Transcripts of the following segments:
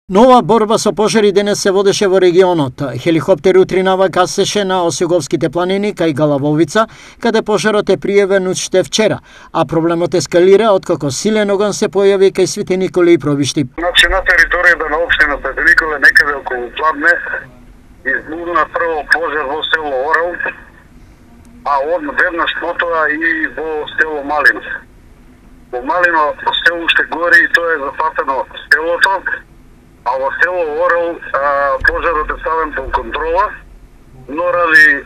Нова борба со пожари денес се водеше во регионот. Хеликоптер утринава гасеше на Осиговските планини кај Галавовица, каде пожарот е пријавен уште вчера, а проблемот ескалира откако силен оган се појави кај Свети Николе и Пробишти. Значи на територијата на општина Свети Николе некаде околу Пладне избугна прво пожар во село Орел, а однеднаш потоа и во село Малино. Во Малино село уште гори и тоа е зафатено селото, а во село Орел пожарот е ставен под контрола, но ради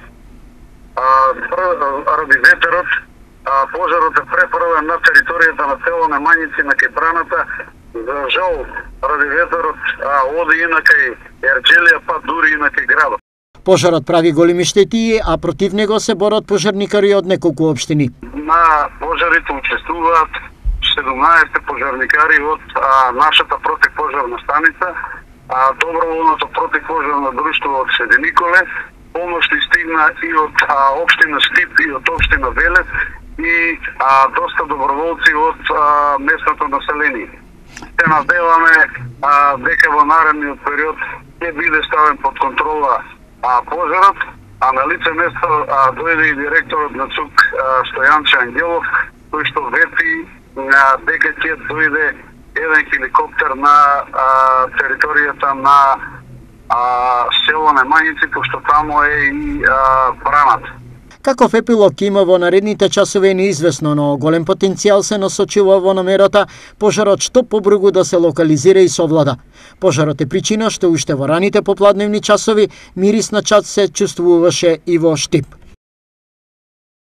ветерот пожарот е префрлен на територијата на село Немањици на Кепраната. За жал, ради ветерот оди и на кај Ерџелија, па дури и на кај градот. Пожарот прави големи штети, а против него се борат пожарникари од неколку општини. На пожарите учествуваат 17 пожарникари од нашата противпожарна станица, доброволното противпожарно друштво од Свети Николе, помошни стигна и од општина Штип и од општина Велес и доста доброволци од местното население. Се надеваме дека во наредниот период ќе биде ставен под контрола пожарот, а на лице место дојде и директорот на ЦУК Стојанче Ангелов, кој што вети дека ќе дојде еден хеликоптер на територијата на село Немањици, пошто таму е и бранат. Каков епилог има во наредните часове е неизвестно, но голем потенцијал се насочува во намерата пожарот што побрзо да се локализира и совлада. Пожарот е причина што уште во раните попладневни часови мирис на чад се чувствуваше и во Штип.